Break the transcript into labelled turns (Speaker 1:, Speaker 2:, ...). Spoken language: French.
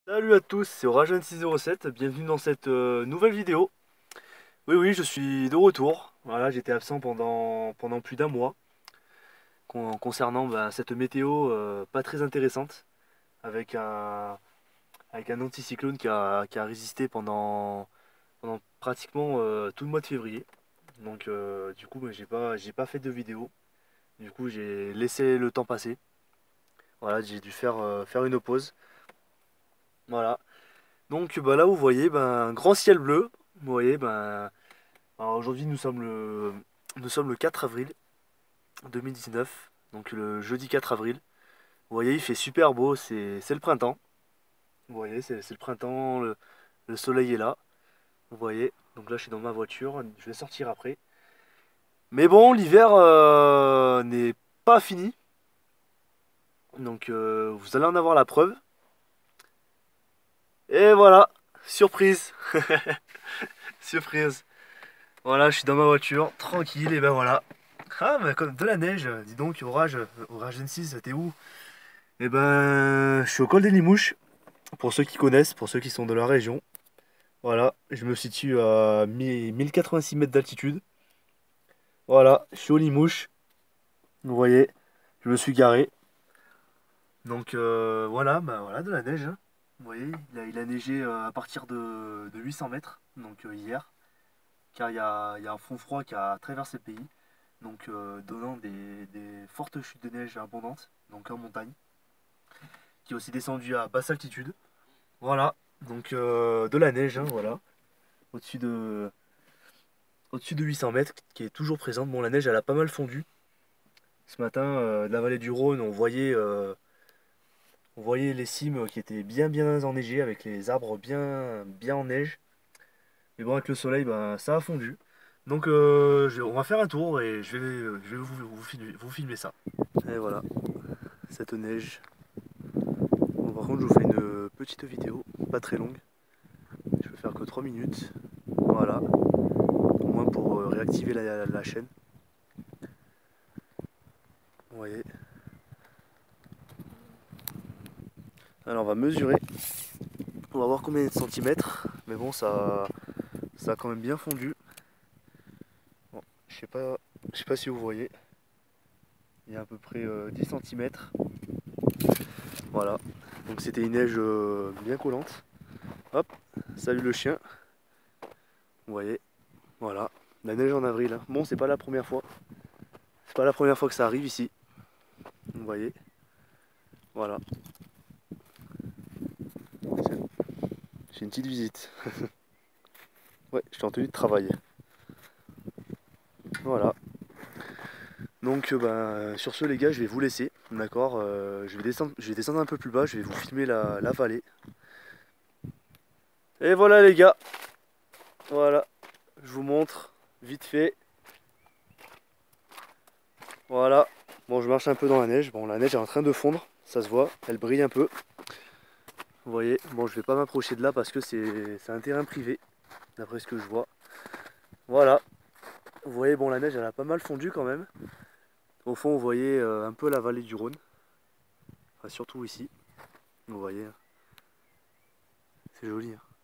Speaker 1: Salut à tous, c'est Oragen607, bienvenue dans cette nouvelle vidéo. Oui, je suis de retour. Voilà, j'étais absent pendant plus d'un mois concernant cette météo pas très intéressante avec un anticyclone qui a résisté pendant pratiquement tout le mois de février. Donc du coup, j'ai pas fait de vidéo. Du coup, j'ai laissé le temps passer. Voilà, j'ai dû faire une pause. Voilà. Donc là, vous voyez, un grand ciel bleu. Vous voyez, alors aujourd'hui, nous sommes le 4 avril 2019, donc le jeudi 4 avril. Vous voyez, il fait super beau, c'est le printemps. Vous voyez, c'est le printemps, le soleil est là. Vous voyez, donc là, je suis dans ma voiture, je vais sortir après. Mais bon, l'hiver n'est pas fini, donc vous allez en avoir la preuve. Et voilà, surprise, surprise. Voilà, je suis dans ma voiture, tranquille, et ben voilà. Ah, bah, comme de la neige, dis donc, Orage N6, t'es où? Eh ben, je suis au col des Limouches, pour ceux qui connaissent, pour ceux qui sont de la région. Voilà, je me situe à 1086 mètres d'altitude. Voilà, je suis aux Limouches, vous voyez, je me suis garé. Donc voilà, voilà, de la neige, hein. Vous voyez, il a neigé à partir de 800 mètres, donc hier, car il y a un front froid qui a traversé le pays, donc donnant des fortes chutes de neige abondantes, donc en montagne, qui est aussi descendu à basse altitude. Voilà, donc de la neige, hein, voilà, au-dessus de, au-dessus de 800 mètres, qui est toujours présente. Bon, la neige, elle a pas mal fondu. Ce matin, de la vallée du Rhône, on voyait les cimes qui étaient bien enneigées, avec les arbres bien en neige. Mais bon, avec le soleil, ça a fondu. Donc on va faire un tour et je vais vous filmer ça. Et voilà, cette neige. Bon, par contre, je vous fais une petite vidéo, pas très longue. Je vais faire que 3 minutes. Voilà, au moins pour réactiver la chaîne. Vous voyez. Alors on va mesurer. On va voir combien de centimètres. Mais bon, ça a quand même bien fondu. Bon, je sais pas si vous voyez. Il y a à peu près 10 centimètres. Voilà. Donc c'était une neige bien collante. Hop, salut le chien. Vous voyez. Voilà. La neige en avril, hein. Bon, c'est pas la première fois. C'est pas la première fois que ça arrive ici. Vous voyez. Voilà. J'ai une petite visite. Ouais, je suis en tenue de travail. Voilà. Donc sur ce les gars, je vais vous laisser, d'accord. Je vais descendre un peu plus bas, je vais vous filmer la vallée. Et voilà les gars, voilà, je vous montre vite fait. Voilà, bon je marche un peu dans la neige, bon la neige est en train de fondre, ça se voit, elle brille un peu. Vous voyez, bon je vais pas m'approcher de là parce que c'est un terrain privé, d'après ce que je vois. Voilà, vous voyez, bon la neige elle a pas mal fondu quand même. Au fond vous voyez un peu la vallée du Rhône, enfin surtout ici, vous voyez, hein. C'est joli, hein.